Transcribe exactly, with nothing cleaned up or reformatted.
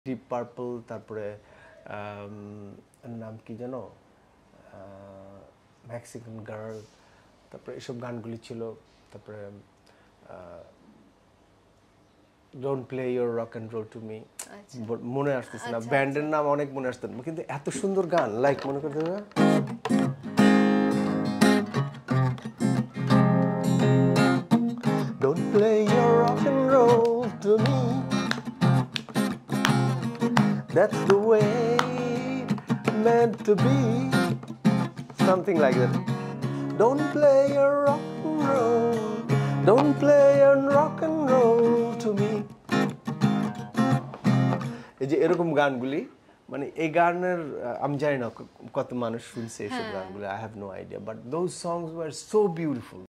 Deep purple, তারপরে নাম কি জানো, মেক্সিকান গার্ল, তারপরে এসব গানগুলি ছিল। তারপরে don't play your rock and roll to me, মনে আসতেছে না ব্যান্ডের নাম, অনেক মনে আসতেন, কিন্তু এত সুন্দর গান। লাইক মনে করতে Don't play your rock and roll to me, that's the way meant to be, something like that. Don't play your rock and roll, don't play your rock and roll to me. এই যে এরকম গানগুলি, মানে এই গানের আমি জানি না কত মানুষ শুনছে এসব গানগুলি, I have no idea, but those songs were so beautiful.